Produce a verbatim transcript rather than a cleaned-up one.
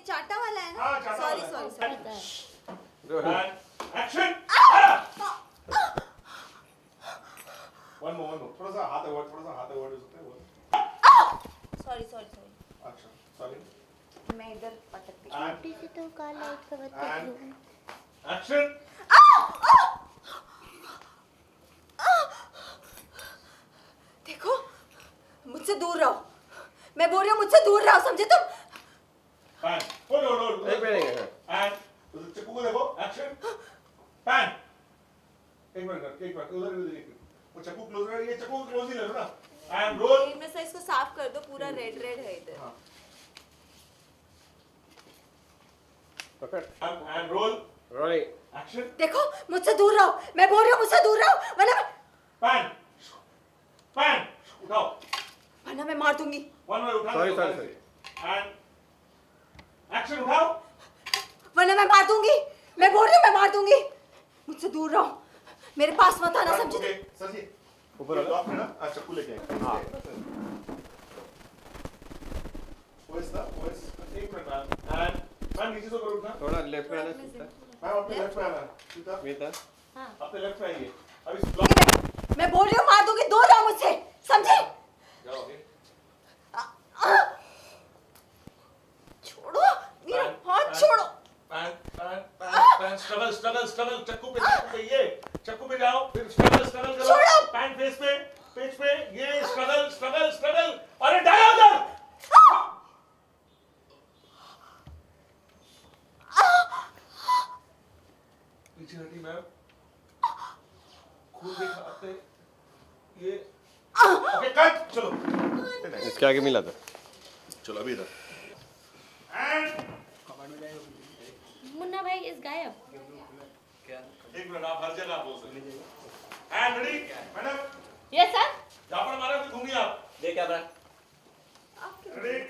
चाटा वाला है ना? हाँ, चाटा सॉरी वाला sorry sorry. Action. One more one more थोड़ा सा हाथ अवॉइड थोड़ा सा हाथ अवॉइड हो सकता है वो। Sorry sorry sorry. अच्छा सॉरी। मैं इधर पटक गई। छोटी सी तो कार लाइट का बत्ती। एक्शन। देखो मुझसे दूर रहो, मैं बोल रही हूँ मुझसे दूर रहो, समझे तुम? पैन होल्ड होल्ड होल्ड एक मिनट एंड चक्कू को देखो एक्शन पैन एक मिनट एक मिनट उधर उधर देखो वो चक्कू क्लोज है ये चक्कू क्लोज ही ले लो ना एंड रोल इनमें से इसको साफ कर दो, पूरा रेड रेड है इधर। हां पकड़ एंड रोल रोलिंग एक्शन। देखो मुझसे दूर रहो, मैं बोल रही हूँ मुझसे दूर रहो, वरना पैन पैन उठाओ वरना मैं मार दूंगी। वन बार उठाओ sorry sorry sorry and action उठाओ वरना मैं मार दूंगी, मैं बोल रही हूँ मैं मार दूंगी। मुझसे दूर रहो, मेरे पास मत आना, समझे? ओके सर जी ऊपर लॉक है ना अच्छा चक्कू लेके आए हां वो इस दा वो इस एक मिनट मैम एंड मैम नीचे से करो उठना थोड़ा लेफ्ट में आना सीधा मैम अपने लेफ्ट में आना सीधा मीता हाँ अपने लेफ्ट में आइए अब इस ब्लॉक मैं बोल रही हूँ मार दूंगी, दूर रहो मुझसे, समझे? जाओगे छोड़ो मेरा हाथ, छोड़ो। Pan pan pan pan struggle struggle struggle चक्कू पे चक्कू पे ये चक्कू पे जाओ फिर स्ट्रगल स्ट्रगल करो छोड़ो। पैन फेस पे पेज पे ये स्ट्रगल स्ट्रगल स्ट्रगल अरे डालो उधर पीछे हटी मैम खून दिखाते ये ओके कट चलो इसके आगे मिला था चलो अभी इधर एंड मुन्ना भाई इस गायब। एक मिनट आप हर जगह बोल सकते and ready madam yes sir. जहाँ पर मारा फिर घूमिए आप दे क्या था रेडी